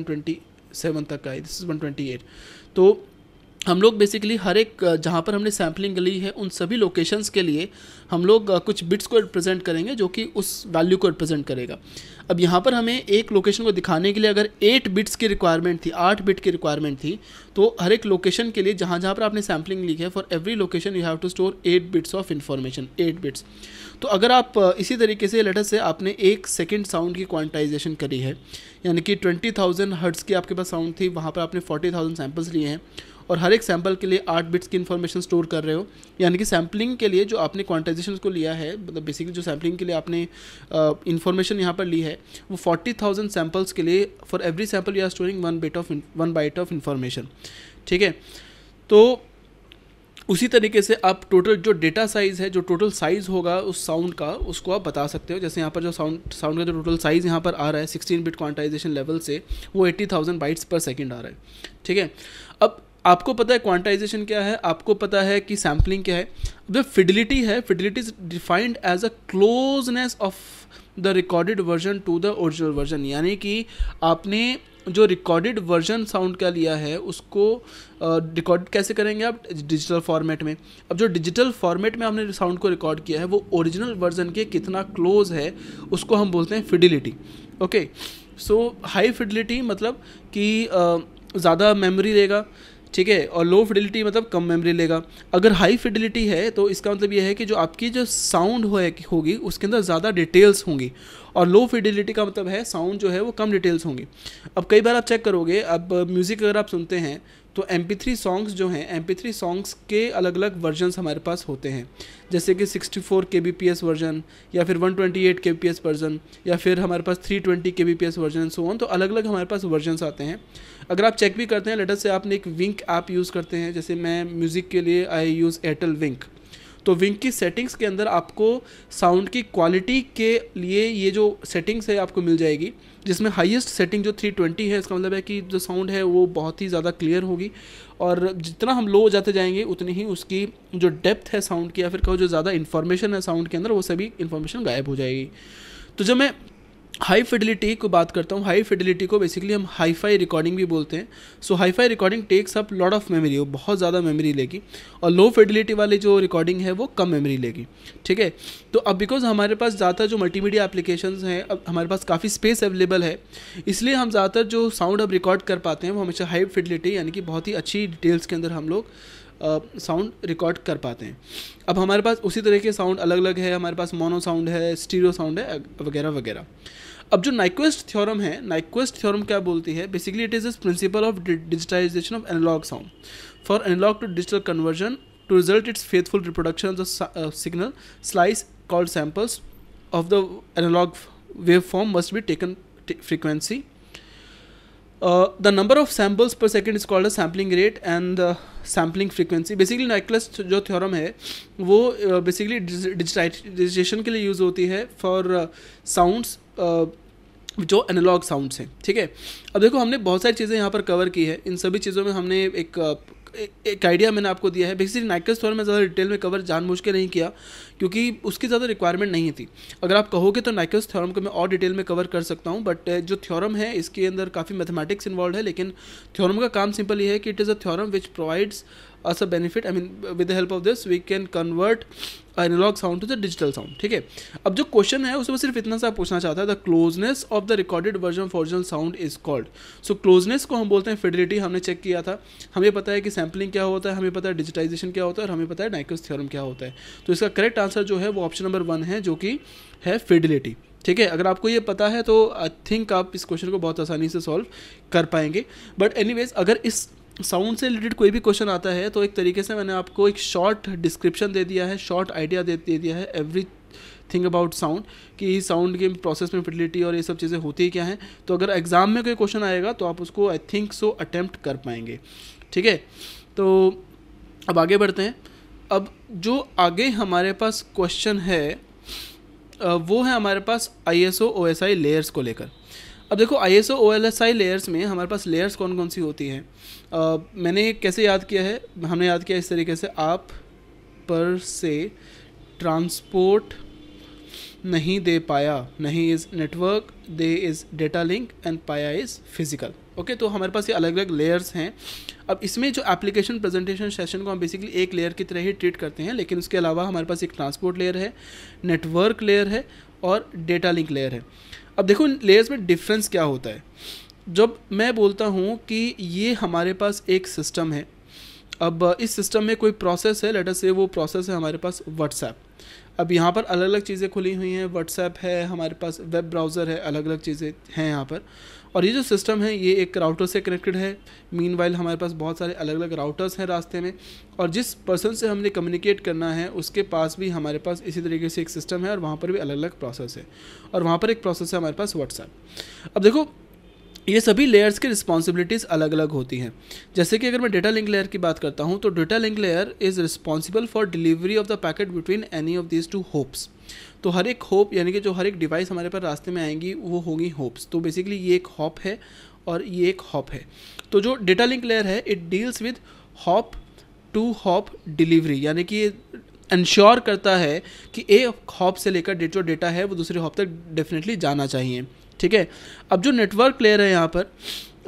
+127 तक का है, दिस इज़ 128। तो हम लोग बेसिकली हर एक जहाँ पर हमने सैम्पलिंग ली है उन सभी लोकेशंस के लिए हम लोग कुछ बिट्स को रिप्रेजेंट करेंगे जो कि उस वैल्यू को रिप्रेजेंट करेगा। अब यहाँ पर हमें एक लोकेशन को दिखाने के लिए अगर 8 बिट्स की रिक्वायरमेंट थी, 8 बिट की रिक्वायरमेंट थी, तो हर एक लोकेशन के लिए जहाँ जहाँ पर आपने सैम्पलिंग ली है, for every location you have to store 8 bits of information, 8 bits. तो अगर आप इसी तरीके से लेट अस से आपने 1 सेकेंड साउंड की क्वांटाइजेशन करी है, यानी कि 20,000 हर्ट्ज़ की आपके पास साउंड थी, वहाँ पर आपने 40,000 सैम्पल्स लिए हैं और हर एक सैंपल के लिए 8 बिट्स की इन्फॉर्मेशन स्टोर कर रहे हो, यानी कि सैम्पलिंग के लिए जो आपने क्वांटाइजेशन को लिया है, मतलब बेसिकली जो सैम्पलिंग के लिए आपने इन्फॉर्मेशन यहाँ पर ली है वो 40,000 सैम्पल्स के लिए, for every sample you are storing 1 byte of information. ठीक है, तो उसी तरीके से आप टोटल जो डेटा साइज़ है, जो टोटल साइज़ होगा उस साउंड का, उसको आप बता सकते हो। जैसे यहाँ पर जो साउंड का जो टोटल साइज़ यहाँ पर आ रहा है 16 बिट क्वांटाइजेशन लेवल से, वो 80,000 बाइट्स पर सेकेंड आ रहा है। ठीक है, अब आपको पता है क्वांटाइजेशन क्या है, आपको पता है कि सैम्पलिंग क्या है। जो फिडिलिटी है, fidelity is defined as a closeness of the recorded version to the original version, यानी कि आपने जो रिकॉर्डेड वर्जन साउंड का लिया है उसको रिकॉर्ड कैसे करेंगे आप, डिजिटल फॉर्मेट में। अब जो डिजिटल फॉर्मेट में हमने साउंड को रिकॉर्ड किया है वो ओरिजिनल वर्जन के कितना क्लोज है उसको हम बोलते हैं fidelity. Okay, so high fidelity मतलब कि ज़्यादा मेमोरी लेगा, ठीक है, और लो फिडिलिटी मतलब कम मेमोरी लेगा। अगर हाई फिडिलिटी है तो इसका मतलब ये है कि जो आपकी जो साउंड होगी उसके अंदर ज़्यादा डिटेल्स होंगी, और लो फिडिलिटी का मतलब है साउंड जो है वो कम डिटेल्स होंगी। अब कई बार आप चेक करोगे, अब म्यूज़िक अगर आप सुनते हैं तो MP3 सॉन्ग्स जो हैं, MP3 सॉन्ग्स के अलग अलग वर्जन्स हमारे पास होते हैं, जैसे कि 64 kbps वर्जन, या फिर 128 kbps वर्जन, या फिर हमारे पास 320 kbps वर्जन, सो ऑन। तो अलग अलग हमारे पास वर्जन्स आते हैं। अगर आप चेक भी करते हैं, लेट अस से आपने एक विंक ऐप यूज़ करते हैं, जैसे मैं म्यूज़िक के लिए आई यूज़ एयरटेल विंक, तो विंक की सेटिंग्स के अंदर आपको साउंड की क्वालिटी के लिए ये जो सेटिंग्स है आपको मिल जाएगी, जिसमें हाईएस्ट सेटिंग जो 320 है, इसका मतलब है कि जो साउंड है वो बहुत ही ज़्यादा क्लियर होगी, और जितना हम लो जाते जाएंगे उतनी ही उसकी जो डेप्थ है साउंड की, या फिर कहो जो ज़्यादा इन्फॉर्मेशन है साउंड के अंदर, वो सभी इन्फॉर्मेशन गायब हो जाएगी। तो जब मैं हाई फिडिलिटी को बात करता हूँ, हाई फिडिलिटी को बेसिकली हम हाई-फाई रिकॉर्डिंग भी बोलते हैं। So hi-fi recording takes up lot of memory, वो बहुत ज़्यादा मेमोरी लेगी, और लो फिडिलिटी वाली जो रिकॉर्डिंग है वो कम मेमोरी लेगी। ठीक है, तो अब बिकॉज हमारे पास ज़्यादातर जो मल्टीमीडिया एप्लीकेशंस हैं, अब हमारे पास काफ़ी स्पेस अवेलेबल है, इसलिए हम ज़्यादातर जो साउंड अब रिकॉर्ड कर पाते हैं वो हमेशा हाई फिडिलिटी, यानी कि बहुत ही अच्छी डिटेल्स के अंदर हम लोग साउंड रिकॉर्ड कर पाते हैं। अब हमारे पास उसी तरह के साउंड अलग अलग है, हमारे पास मोनो साउंड है, स्टीरियो साउंड है, वगैरह वगैरह। अब जो नाइक्वेस्ट थ्योरम है, नाइक्वेस्ट थ्योरम क्या बोलती है, basically it is this principle of digitization of analog sound for analog to digital conversion to result its faithful reproduction of the signal slice called samples of the analog wave form must be taken frequency. The number of samples per second is called a sampling rate and sampling frequency. Basically Nyquist जो theorem है वो basically digitization के लिए use होती है for sounds जो analog sounds हैं। ठीक है, अब देखो हमने बहुत सारी चीज़ें यहाँ पर कवर की है, इन सभी चीज़ों में हमने एक आइडिया मैंने आपको दिया है। बेसिकली नाइक्वेस्ट थ्योरम में ज़्यादा डिटेल में कवर जानबूझ के नहीं किया क्योंकि उसकी ज़्यादा रिक्वायरमेंट नहीं थी। अगर आप कहोगे तो नाइक्वेस्ट थ्योरम को मैं और डिटेल में कवर कर सकता हूँ, बट जो थ्योरम है इसके अंदर काफ़ी मैथमेटिक्स इन्वॉल्व है, लेकिन थ्योरम का काम सिंपल ये है कि it is a theorem which provides us a benefit. I mean with the help of this we can convert analog sound to the digital sound. ठीक है, अब जो क्वेश्चन है उसमें सिर्फ इतना सा पूछना चाहता है, the closeness of the recorded version of original sound is called. So closeness को हम बोलते हैं फिडिलिटी। हमने चेक किया था, हमें पता है कि सैम्पलिंग क्या होता है, हमें पता है डिजिटाइजेशन क्या होता है, और हमें पता है नाइक्वेस्ट थ्योरम क्या होता है। तो इसका करेक्ट आंसर जो है वो ऑप्शन नंबर 1 है, जो कि है फिडिलिटी। ठीक है, अगर आपको ये पता है तो आई थिंक आप इस क्वेश्चन को बहुत आसानी से सॉल्व कर पाएंगे। बट एनीवेज अगर इस साउंड से रिलेटेड कोई भी क्वेश्चन आता है तो एक तरीके से मैंने आपको एक शॉर्ट डिस्क्रिप्शन दे दिया है, शॉर्ट आइडिया दे दिया है एवरी थिंग अबाउट साउंड, कि साउंड के प्रोसेस में फिडिलिटी और ये सब चीज़ें होती क्या हैं। तो अगर एग्ज़ाम में कोई क्वेश्चन आएगा तो आप उसको आई थिंक सो अटेम्प्ट कर पाएंगे। ठीक है, तो अब आगे बढ़ते हैं। अब जो आगे हमारे पास क्वेश्चन है वो है हमारे पास ISO OSI लेयर्स को लेकर। अब देखो ISO OSI लेयर्स में हमारे पास लेयर्स कौन कौन सी होती हैं। मैंने कैसे याद किया है, हमने याद किया इस तरीके से, आप पर से ट्रांसपोर्ट नहीं दे पाया, नहीं इज़ नेटवर्क, दे इज़ डेटा लिंक एंड पाया इज़ फिजिकल। ओके, तो हमारे पास ये अलग अलग लेयर्स हैं। अब इसमें जो एप्लीकेशन प्रेजेंटेशन सेशन को हम बेसिकली एक लेयर की तरह ही ट्रीट करते हैं, लेकिन उसके अलावा हमारे पास एक ट्रांसपोर्ट लेयर है, नेटवर्क लेयर है और डेटा लिंक लेयर है। अब देखो लेयर्स में डिफरेंस क्या होता है। जब मैं बोलता हूँ कि ये हमारे पास एक सिस्टम है, अब इस सिस्टम में कोई प्रोसेस है, लेट अस से वो प्रोसेस है हमारे पास व्हाट्सएप। अब यहाँ पर अलग अलग चीज़ें खुली हुई हैं, व्हाट्सएप है, हमारे पास वेब ब्राउज़र है, अलग अलग चीज़ें हैं यहाँ पर। और ये जो सिस्टम है ये एक राउटर से कनेक्टेड है। मीनवाइल हमारे पास बहुत सारे अलग अलग राउटर्स हैं रास्ते में, और जिस पर्सन से हमने कम्युनिकेट करना है उसके पास भी हमारे पास इसी तरीके से एक सिस्टम है, और वहाँ पर भी अलग अलग प्रोसेस है, और वहाँ पर एक प्रोसेस है हमारे पास व्हाट्सएप। अब देखो ये सभी लेयर्स की रिस्पॉन्सिबिलिटीज़ अलग अलग होती हैं। जैसे कि अगर मैं डेटा लिंक लेयर की बात करता हूँ तो data link layer is responsible for delivery of the packet between any of these two hops. तो हर एक होप यानी कि जो हर एक डिवाइस हमारे पास रास्ते में आएंगी वो होगी होप्स। तो बेसिकली ये एक हॉप है और ये एक हॉप है। तो जो डेटा लिंक लेयर है it deals with hop to hop delivery, यानी कि ये इंश्योर करता है कि एक हॉप से लेकर जो डेटा है वो दूसरे हॉप तक डेफिनेटली जाना चाहिए। ठीक है। अब जो नेटवर्क लेयर है यहाँ पर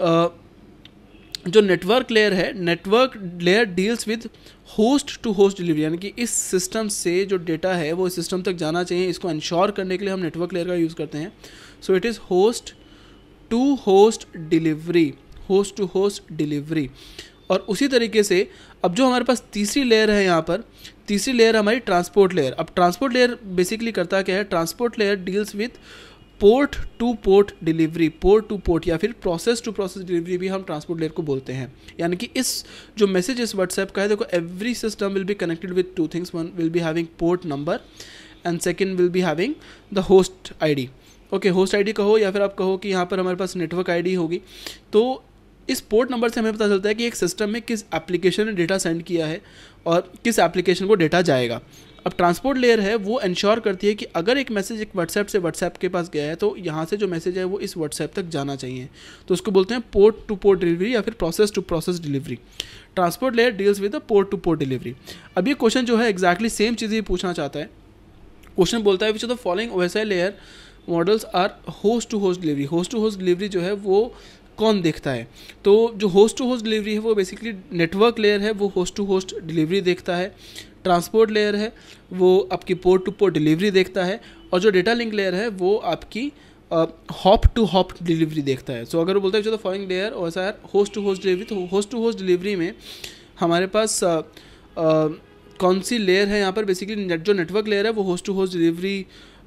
जो नेटवर्क लेयर है, network layer deals with host to host delivery, यानी कि इस सिस्टम से जो डेटा है वो इस सिस्टम तक जाना चाहिए। इसको इंश्योर करने के लिए हम नेटवर्क लेयर का यूज़ करते हैं। So it is host to host delivery, host to host delivery. और उसी तरीके से अब जो हमारे पास तीसरी लेयर है यहाँ पर, तीसरी लेयर हमारी ट्रांसपोर्ट लेयर। अब ट्रांसपोर्ट लेयर बेसिकली करता क्या है, transport layer deals with port to port delivery, port to port या फिर प्रोसेस टू प्रोसेस डिलीवरी भी हम ट्रांसपोर्ट लेयर को बोलते हैं। यानी कि इस जो मैसेज इस व्हाट्सएप का है, देखो every system will be connected with two things, one will be having port number and second will be having the host ID. Okay, host ID कहो या फिर आप कहो कि यहाँ पर हमारे पास नेटवर्क आईडी होगी। तो इस पोर्ट नंबर से हमें पता चलता है कि एक सिस्टम में किस एप्लीकेशन ने डेटा सेंड किया है और किस एप्लीकेशन को डेटा जाएगा। अब ट्रांसपोर्ट लेयर है वो इंश्योर करती है कि अगर एक मैसेज एक व्हाट्सएप से व्हाट्सएप के पास गया है तो यहाँ से जो मैसेज है वो इस व्हाट्सएप तक जाना चाहिए। तो उसको बोलते हैं पोर्ट टू पोर्ट डिलीवरी या फिर process to process delivery. Transport layer deals with the port to port delivery. अब ये क्वेश्चन जो है एग्जैक्टली सेम चीज़ ही पूछना चाहता है। क्वेश्चन बोलता है which of the following OSI layer models are host to host delivery. Host to host delivery जो है वो कौन देखता है? तो जो होस्ट टू होस्ट डिलीवरी है वो बेसिकली नेटवर्क लेयर है, वो होस्ट टू होस्ट डिलीवरी देखता है। ट्रांसपोर्ट लेयर है वो आपकी पोर्ट टू पोर्ट डिलीवरी देखता है, और जो डेटा लिंक लेयर है वो आपकी हॉप टू हॉप डिलीवरी देखता है। सो अगर वो बोलता है जो द फॉलोइंग लेयर और ऐसा है होस्ट टू होस्ट डिलीवरी, तो होस्ट टू होस्ट डिलीवरी में हमारे पास कौन सी लेयर है यहाँ पर? बेसिकली जो नेटवर्क लेयर है वो होस्ट टू होस्ट डिलीवरी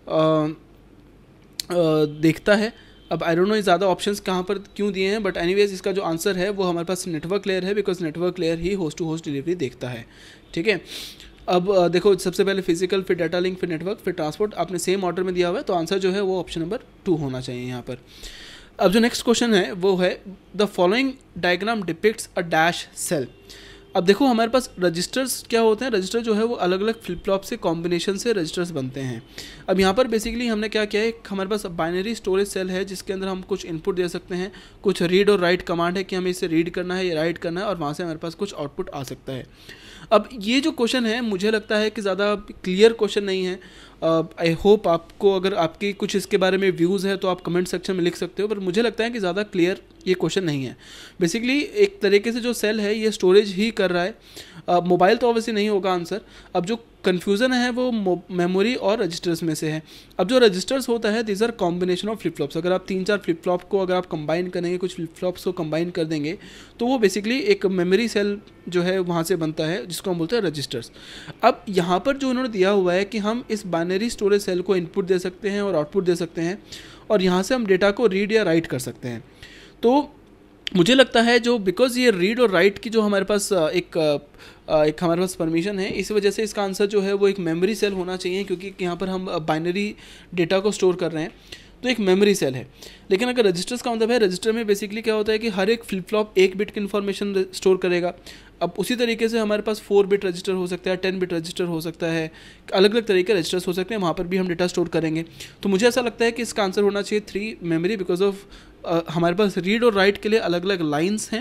देखता है। अब आई डोंट नो ये ज़्यादा ऑप्शंस कहाँ पर क्यों दिए हैं, बट एनीवेज इसका जो आंसर है वो हमारे पास नेटवर्क लेयर है, बिकॉज नेटवर्क लेयर ही होस्ट टू होस्ट डिलीवरी देखता है। ठीक है। अब देखो सबसे पहले फिजिकल, फिर डाटा लिंक, फिर नेटवर्क, फिर ट्रांसपोर्ट, आपने सेम ऑर्डर में दिया हुआ है, तो आंसर जो है वो ऑप्शन नंबर 2 होना चाहिए यहाँ पर। अब जो नेक्स्ट क्वेश्चन है वो है the following diagram depicts a dash cell. अब देखो हमारे पास रजिस्टर्स क्या होते हैं, रजिस्टर जो है वो अलग अलग फ्लिप फ्लॉप से कॉम्बिनेशन से रजिस्टर्स बनते हैं। अब यहाँ पर बेसिकली हमने क्या किया है, हमारे पास बाइनरी स्टोरेज सेल है जिसके अंदर हम कुछ इनपुट दे सकते हैं, कुछ रीड और राइट कमांड है कि हमें इसे रीड करना है या राइट करना है, और वहाँ से हमारे पास कुछ आउटपुट आ सकता है। अब ये जो क्वेश्चन है मुझे लगता है कि ज़्यादा क्लियर क्वेश्चन नहीं है। आई होप आपको अगर आपकी कुछ इसके बारे में व्यूज़ है तो आप कमेंट सेक्शन में लिख सकते हो, पर मुझे लगता है कि ज़्यादा क्लियर ये क्वेश्चन नहीं है। बेसिकली एक तरीके से जो सेल है ये स्टोरेज ही कर रहा है। मोबाइल तो ऑब्वियसली नहीं होगा आंसर। अब जो कन्फ्यूज़न है वो मेमोरी और रजिस्टर्स में से है। अब जो रजिस्टर्स होता है these are combination of flip flops. अगर आप 3-4 फ्लिप फ्लॉप को अगर आप कंबाइन करेंगे, कुछ फ्लिप फ्लॉप्स को कंबाइन कर देंगे, तो वो बेसिकली एक मेमोरी सेल जो है वहाँ से बनता है, जिसको हम बोलते हैं रजिस्टर्स। अब यहाँ पर जो उन्होंने दिया हुआ है कि हम इस बाइनरी स्टोरेज सेल को इनपुट दे सकते हैं और आउटपुट दे सकते हैं, और यहाँ से हम डेटा को रीड या राइट कर सकते हैं। तो मुझे लगता है जो बिकॉज ये रीड और राइट की जो हमारे पास एक हमारे पास परमिशन है, इस वजह से इसका आंसर जो है वो एक मेमोरी सेल होना चाहिए, क्योंकि यहाँ पर हम बाइनरी डेटा को स्टोर कर रहे हैं, तो एक मेमोरी सेल है। लेकिन अगर रजिस्टर्स का मतलब है, रजिस्टर में बेसिकली क्या होता है कि हर एक फ्लिप फ्लॉप 1 बिट की इन्फॉर्मेशन स्टोर करेगा। अब उसी तरीके से हमारे पास 4 बिट रजिस्टर हो सकता है, 10 बिट रजिस्टर हो सकता है, अलग अलग तरीके के रजिस्टर्स हो सकते हैं, वहाँ पर भी हम डेटा स्टोर करेंगे। तो मुझे ऐसा लगता है कि इसका आंसर होना चाहिए 3 मेमोरी, बिकॉज ऑफ हमारे पास रीड और राइट के लिए अलग अलग लाइन्स हैं,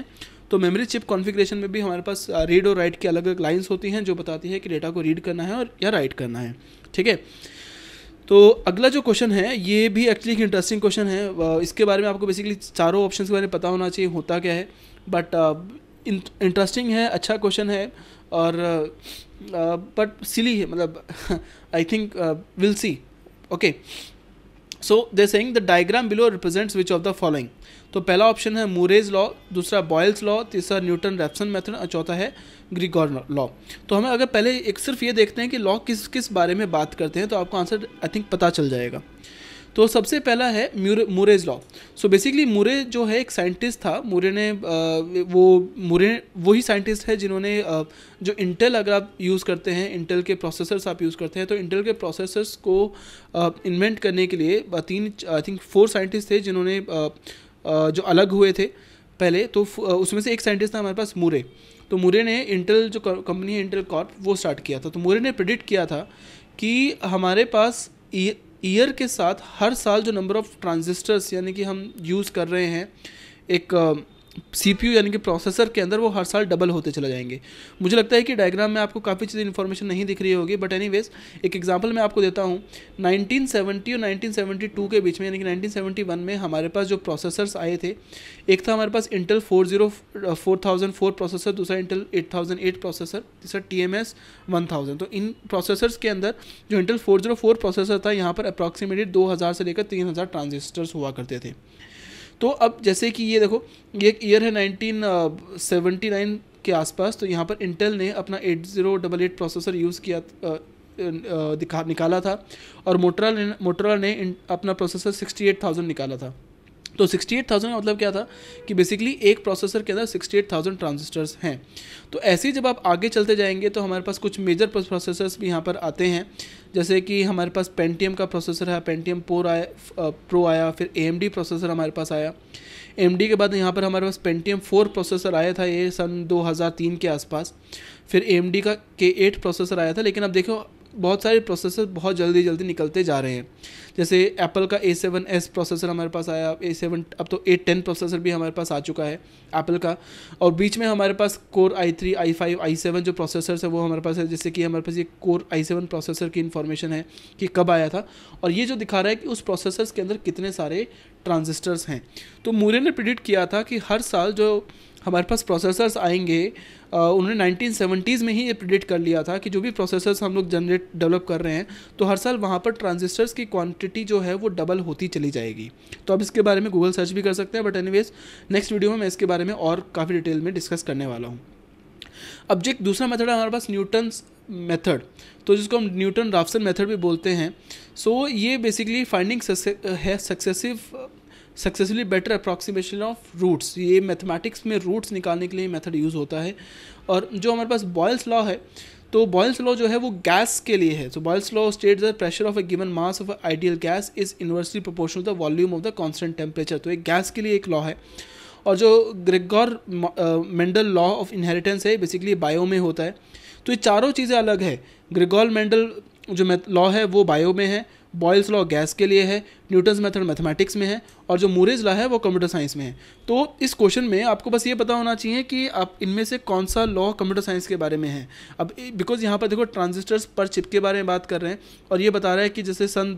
तो मेमोरी चिप कॉन्फ़िगरेशन में भी हमारे पास रीड और राइट की अलग अलग लाइन्स होती हैं जो बताती है कि डेटा को रीड करना है और या राइट करना है, ठीक है। तो अगला जो क्वेश्चन है ये भी एक्चुअली एक इंटरेस्टिंग क्वेश्चन है। इसके बारे में आपको बेसिकली चारों ऑप्शंस के बारे में पता होना चाहिए होता क्या है, बट इंटरेस्टिंग है, अच्छा क्वेश्चन है और बट सिली है, मतलब I think will see. Okay, so they saying the diagram below represents which of the following. तो पहला ऑप्शन है मूरेज लॉ, दूसरा बॉयल्स लॉ, तीसरा न्यूटन रैप्सन मेथड और चौथा है ग्रीगोर लॉ। तो हमें अगर पहले एक सिर्फ ये देखते हैं कि लॉ किस किस बारे में बात करते हैं तो आपको आंसर आई थिंक पता चल जाएगा। तो सबसे पहला है मूरेज लॉ। सो बेसिकली मूरे जो है एक साइंटिस्ट था, मूरे ने वही साइंटिस्ट है जिन्होंने जो इंटेल अगर आप यूज़ करते हैं, इंटेल के प्रोसेसर्स आप यूज़ करते हैं, तो इंटेल के प्रोसेसर्स को इन्वेंट करने के लिए आई थिंक 4 साइंटिस्ट थे जिन्होंने जो अलग हुए थे पहले। तो उसमें से एक साइंटिस्ट था हमारे पास मूरे। तो मूरे ने इंटेल जो कंपनी है इंटेल कॉर्प वो स्टार्ट किया था। तो मूरे ने प्रेडिक्ट किया था कि हमारे पास ईयर के साथ हर साल जो नंबर ऑफ ट्रांजिस्टर्स यानी कि हम यूज़ कर रहे हैं एक CPU यानी कि प्रोसेसर के अंदर, वो हर साल डबल होते चले जाएंगे। मुझे लगता है कि डायग्राम में आपको काफ़ी चीज़ें इन्फॉर्मेशन नहीं दिख रही होगी, बट एनीवेज एक एग्जांपल मैं आपको देता हूँ। 1970 और 1972 के बीच में यानी कि 1971 में हमारे पास जो प्रोसेसर्स आए थे, एक था हमारे पास इंटेल 4004 प्रोसेसर, दूसरा इंटेल 8008 प्रोसेसर, तीसरा TMS 1000। तो इन प्रोसेसर्स के अंदर जो इंटेल 404 प्रोसेसर था, यहाँ पर अप्रॉक्सीमेटली 2000 से लेकर 3000 ट्रांजिस्टर्स हुआ करते थे। तो अब जैसे कि ये देखो, ये एक ईयर है 1979 के आसपास, तो यहाँ पर इंटेल ने अपना 8088 प्रोसेसर यूज़ किया निकाला था और मोटरोला ने अपना प्रोसेसर 68000 निकाला था। तो 68000 का मतलब क्या था कि बेसिकली एक प्रोसेसर के अंदर 68000 ट्रांजिस्टर्स हैं। तो ऐसे ही जब आप आगे चलते जाएंगे तो हमारे पास कुछ मेजर प्रोसेसर्स भी यहाँ पर आते हैं, जैसे कि हमारे पास पेंटियम का प्रोसेसर है, पेंटियम प्रो आया, फिर AMD प्रोसेसर हमारे पास आया। AMD के बाद यहाँ पर हमारे पास पेंटियम 4 प्रोसेसर आया था, ये सन 2003 के आसपास। फिर AMD का K8 प्रोसेसर आया था। लेकिन अब देखो बहुत सारे प्रोसेसर बहुत जल्दी निकलते जा रहे हैं, जैसे एप्पल का A7S प्रोसेसर हमारे पास आया, A7 अब तो A10 प्रोसेसर भी हमारे पास आ चुका है एप्पल का। और बीच में हमारे पास कोर i3, i5, i7 जो प्रोसेसर्स है वो हमारे पास है, जैसे कि हमारे पास ये कोर i7 प्रोसेसर की इन्फॉर्मेशन है कि कब आया था, और ये जो दिखा रहा है कि उस प्रोसेसर्स के अंदर कितने सारे ट्रांजिस्टर्स हैं। तो मूरे ने प्रेडिक्ट किया था कि हर साल जो हमारे पास प्रोसेसर्स आएंगे, उन्होंने 1970s में ही ये प्रेडिक्ट कर लिया था कि जो भी प्रोसेसर्स हम लोग डेवलप कर रहे हैं तो हर साल वहाँ पर ट्रांजिस्टर्स की क्वांटिटी जो है वो डबल होती चली जाएगी। तो आप इसके बारे में गूगल सर्च भी कर सकते हैं, बट एनीवेज नेक्स्ट वीडियो में मैं इसके बारे में और काफ़ी डिटेल में डिस्कस करने वाला हूँ। अब जो दूसरा मेथड है हमारे पास न्यूटन्स मेथड, तो जिसको हम न्यूटन राफ्सन मेथड भी बोलते हैं। सो ये बेसिकली फाइंडिंग है successfully better approximation of roots. ये मैथमेटिक्स में रूट्स निकालने के लिए मेथड यूज़ होता है। और जो हमारे पास बॉयल्स लॉ है, तो बॉयल्स लॉ जो है वो गैस के लिए है। तो Boyle's law states the pressure of a given mass of ideal gas is inversely proportional to the volume of the constant temperature. तो एक गैस के लिए एक लॉ है। और जो Gregor Mendel law of inheritance है बेसिकली बायो में होता है। तो ये चारों चीज़ें अलग है। ग्रेगोर मेंडल जो लॉ है वो बायो में है, बॉयल्स लॉ गैस के लिए है, न्यूटन्स मेथड मैथमेटिक्स में है, और जो मूरेज लॉ है वो कंप्यूटर साइंस में है। तो इस क्वेश्चन में आपको बस ये पता होना चाहिए कि आप इनमें से कौन सा लॉ कंप्यूटर साइंस के बारे में है। अब बिकॉज यहाँ पर देखो ट्रांजिस्टर्स पर चिप के बारे में बात कर रहे हैं, और ये बता रहा है कि जैसे सन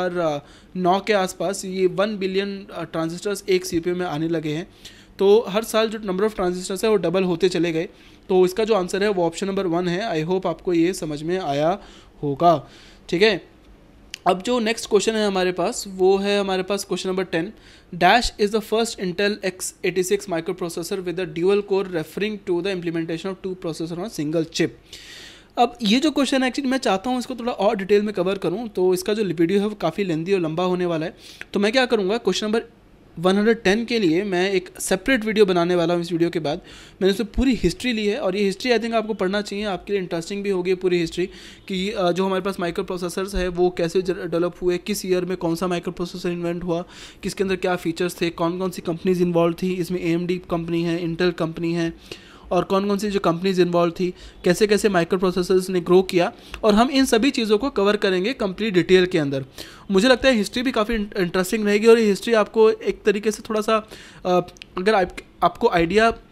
2009 के आसपास ये 1 बिलियन ट्रांजिस्टर्स एक CPU में आने लगे हैं। तो हर साल जो नंबर ऑफ ट्रांजिस्टर्स है वो डबल होते चले गए। तो इसका जो आंसर है वो ऑप्शन नंबर 1 है। आई होप आपको ये समझ में आया होगा, ठीक है। अब जो नेक्स्ट क्वेश्चन है हमारे पास वो है हमारे पास question number 10। Dash is the first Intel x86 microprocessor with a dual core referring to the implementation of 2 processor on single chip. अब ये जो क्वेश्चन है एक्चुअली मैं चाहता हूँ इसको थोड़ा और डिटेल में कवर करूँ, तो इसका जो वीडियो है वो काफ़ी लेंदी और लंबा होने वाला है। तो मैं क्या करूँगा, क्वेश्चन नंबर 110 के लिए मैं एक सेपरेट वीडियो बनाने वाला हूँ। इस वीडियो के बाद मैंने उसमें पूरी हिस्ट्री ली है, और ये हिस्ट्री आई थिंक आपको पढ़ना चाहिए, आपके लिए इंटरेस्टिंग भी होगी पूरी हिस्ट्री कि जो हमारे पास माइक्रो प्रोसेसर्स है वो कैसे डेवलप हुए, किस ईयर में कौन सा माइक्रो प्रोसेसर इन्वेंट हुआ, किसके अंदर क्या फीचर्स थे, कौन कौन सी कंपनीज इन्वॉल्व थी, इसमें AMD कंपनी है, इंटेल कंपनी है, और कौन कौन सी जो कंपनीज इन्वॉल्व थी, कैसे कैसे माइक्रो प्रोसेसर्स ने ग्रो किया, और हम इन सभी चीज़ों को कवर करेंगे कंप्लीट डिटेल के अंदर। मुझे लगता है हिस्ट्री भी काफ़ी इंटरेस्टिंग रहेगी, और ये हिस्ट्री आपको एक तरीके से थोड़ा सा अगर आपको आइडिया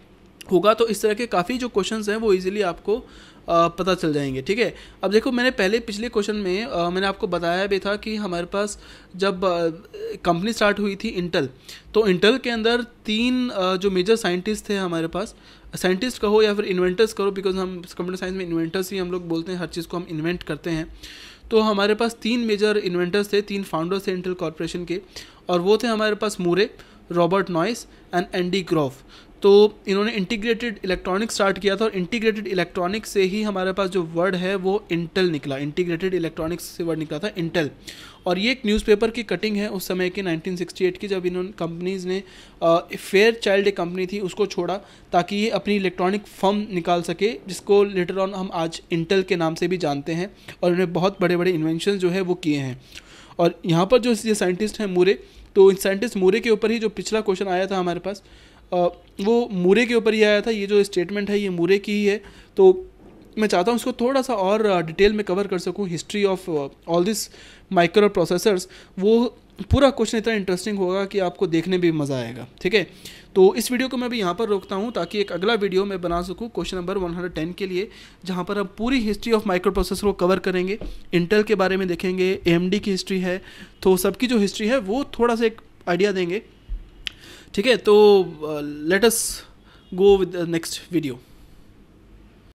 होगा तो इस तरह के काफ़ी जो क्वेश्चंस हैं वो इजीली आपको पता चल जाएंगे। ठीक है, अब देखो मैंने पहले पिछले क्वेश्चन में मैंने आपको बताया भी था कि हमारे पास जब कंपनी स्टार्ट हुई थी इंटेल, तो इंटेल के अंदर 3 जो मेजर साइंटिस्ट थे हमारे पास, साइंटिस्ट कहो या फिर इन्वेंटर्स करो, बिकॉज हम कंप्यूटर साइंस में इन्वेंटर्स ही हम लोग बोलते हैं, हर चीज़ को हम इन्वेंट करते हैं। तो हमारे पास 3 मेजर इन्वेंटर्स थे, 3 फाउंडर्स थे इंटेल कॉर्पोरेशन के, और वो थे हमारे पास Moore, Robert Noyce and Andy Grove. तो इन्होंने इंटीग्रेटेड इलेक्ट्रॉनिक्स स्टार्ट किया था, और इंटीग्रेटेड इलेक्ट्रॉनिक्स से ही हमारे पास जो वर्ड है वो इंटेल निकला, इंटीग्रेटेड इलेक्ट्रॉनिक्स से वर्ड निकला था इंटेल। और ये एक न्यूज़पेपर की कटिंग है उस समय की 1968 की, जब इन्होंने कंपनीज़ ने फेयर चाइल्ड एक कंपनी थी उसको छोड़ा ताकि ये अपनी इलेक्ट्रॉनिक फर्म निकाल सके, जिसको लेटर ऑन हम आज इंटेल के नाम से भी जानते हैं। और इन्होंने बहुत बड़े बड़े इन्वेंशन जो है वो किए हैं। और यहाँ पर जो ये साइंटिस्ट हैं मूरे, तो इन साइंटिस्ट मूरे के ऊपर ही जो पिछला क्वेश्चन आया था हमारे पास वो मूरे के ऊपर ही आया था। ये जो स्टेटमेंट है ये मूरे की ही है, तो मैं चाहता हूँ उसको थोड़ा सा और डिटेल में कवर कर सकूँ, history of all this microprocessors. वो पूरा क्वेश्चन इतना इंटरेस्टिंग होगा कि आपको देखने में भी मज़ा आएगा। ठीक है, तो इस वीडियो को मैं भी यहाँ पर रोकता हूँ ताकि एक अगला वीडियो मैं बना सकूँ क्वेश्चन नंबर 110 के लिए, जहाँ पर हम पूरी हिस्ट्री ऑफ माइक्रो प्रोसेसर को कवर करेंगे, इंटेल के बारे में देखेंगे, AMD की हिस्ट्री है, तो सबकी जो हिस्ट्री है वो थोड़ा सा एक आइडिया देंगे। ठीक है, तो let us go with the next video.